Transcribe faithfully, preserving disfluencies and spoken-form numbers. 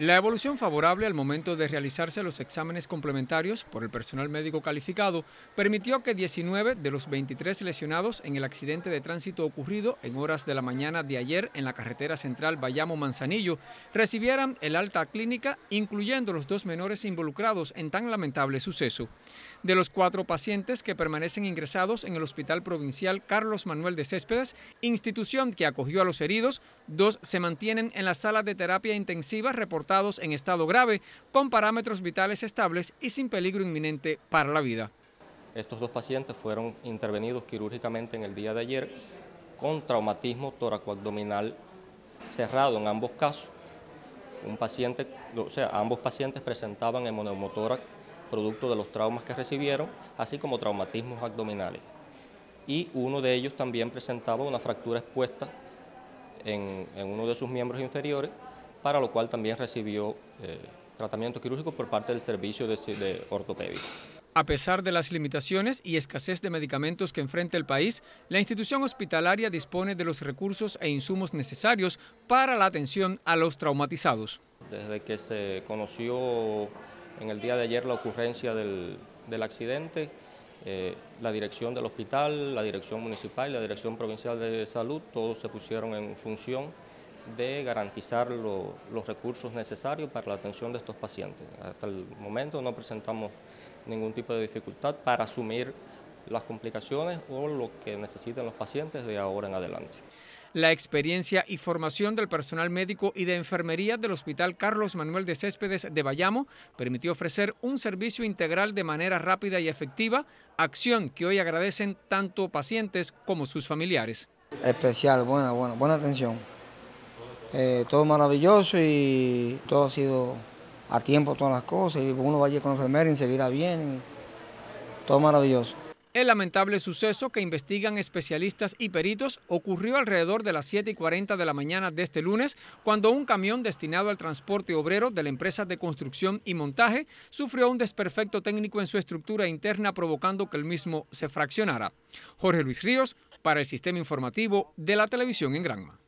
La evolución favorable al momento de realizarse los exámenes complementarios por el personal médico calificado permitió que diecinueve de los veintitrés lesionados en el accidente de tránsito ocurrido en horas de la mañana de ayer en la carretera central Bayamo-Manzanillo recibieran el alta clínica, incluyendo los dos menores involucrados en tan lamentable suceso. De los cuatro pacientes que permanecen ingresados en el Hospital Provincial Carlos Manuel de Céspedes, institución que acogió a los heridos, dos se mantienen en la sala de terapia intensiva reportados en estado grave, con parámetros vitales estables y sin peligro inminente para la vida. Estos dos pacientes fueron intervenidos quirúrgicamente en el día de ayer con traumatismo tóraco-abdominal cerrado en ambos casos. Un paciente, o sea, ambos pacientes presentaban hemoneumotórax producto de los traumas que recibieron, así como traumatismos abdominales. Y uno de ellos también presentaba una fractura expuesta en, en uno de sus miembros inferiores, para lo cual también recibió eh, tratamiento quirúrgico por parte del servicio de, de ortopedia. A pesar de las limitaciones y escasez de medicamentos que enfrenta el país, la institución hospitalaria dispone de los recursos e insumos necesarios para la atención a los traumatizados. Desde que se conoció en el día de ayer la ocurrencia del, del accidente, eh, la dirección del hospital, la dirección municipal y la dirección provincial de salud, todos se pusieron en función de garantizar lo, los recursos necesarios para la atención de estos pacientes. Hasta el momento no presentamos ningún tipo de dificultad para asumir las complicaciones o lo que necesiten los pacientes de ahora en adelante. La experiencia y formación del personal médico y de enfermería del Hospital Carlos Manuel de Céspedes de Bayamo permitió ofrecer un servicio integral de manera rápida y efectiva, acción que hoy agradecen tanto pacientes como sus familiares. Especial, buena, buena, buena atención. Eh, todo maravilloso y todo ha sido a tiempo, todas las cosas, y uno va allí con la enfermera y enseguida viene, todo maravilloso. El lamentable suceso que investigan especialistas y peritos ocurrió alrededor de las siete y cuarenta de la mañana de este lunes, cuando un camión destinado al transporte obrero de la empresa de construcción y montaje sufrió un desperfecto técnico en su estructura interna, provocando que el mismo se fraccionara. Jorge Luis Ríos, para el Sistema Informativo de la Televisión en Granma.